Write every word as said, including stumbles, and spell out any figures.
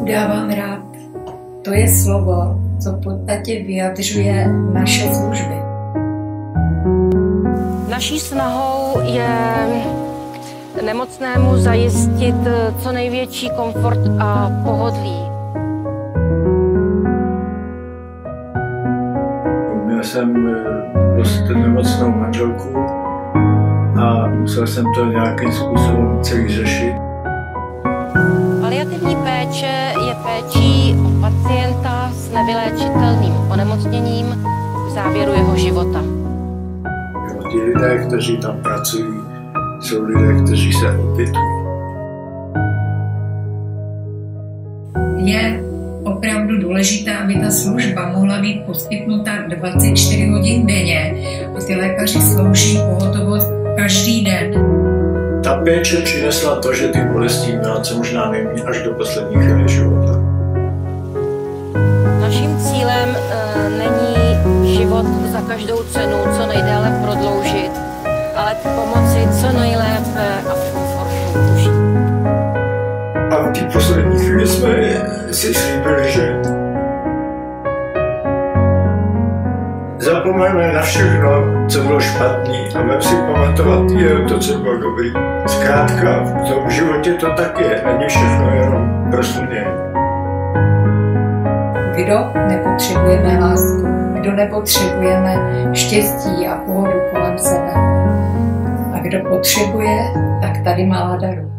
Bůh dávám rád. To je slovo, co v podstatě vyjadřuje naše služby. Naší snahou je nemocnému zajistit co největší komfort a pohodlí. Měl jsem dost nemocnou manželku a musel jsem to nějakým způsobem celý řešit. Paliativní péče je péčí o pacienta s nevyléčitelným onemocněním v závěru jeho života. Ti lidé, kteří tam pracují, jsou lidé, kteří se opětují. Je opravdu důležité, aby ta služba mohla být poskytnuta dvacet čtyři hodin denně a ty lékaři slouží pohotovost každý den. Ta péče přinesla to, že ty bolesti měla co možná nejméně až do poslední chvíle života. Naším cílem e, není život za každou cenu co nejdéle prodloužit, ale pomoci co nejlépe a v komfortu užít. A v té poslední chvíli jsme si slíbili, že zapomeneme na všechno, co bylo špatný a budeme si pamatovat jenom to, co bylo dobrý. Zkrátka, v tom životě to tak je, není všechno jenom proslunění. Kdo nepotřebujeme lásku, kdo nepotřebujeme štěstí a pohodu kolem sebe. A kdo potřebuje, tak tady má Ladaru.